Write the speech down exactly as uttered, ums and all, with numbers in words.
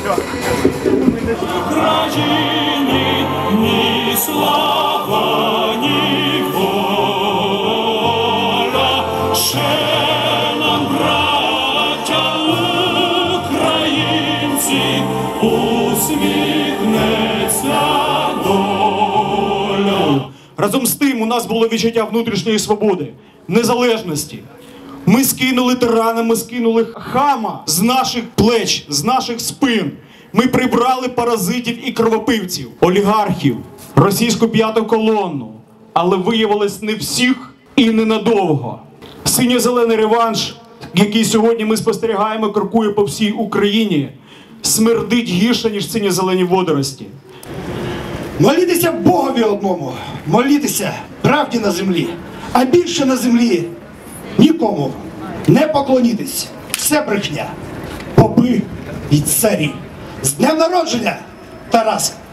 Україні ні слава, ні воля, ще нам, браття українці, усміхнеться доля. Разом з тим у нас було відчуття внутрішньої свободи, незалежності. Ми скинули тирана, ми скинули хама з наших плеч, з наших спин. Ми прибрали паразитів і кровопивців, олігархів, російську п'яту колонну. Але виявилось не всіх і ненадовго. Синьо-зелений реванш, який сьогодні ми спостерігаємо, крокує по всій Україні, смердить гірше, ніж синьо-зелені водорості. Молітеся Богові одному, молітеся правді на землі, а більше на землі нікому не поклонітесь. Все брехня, попи і царі. З днем народження, Тарас!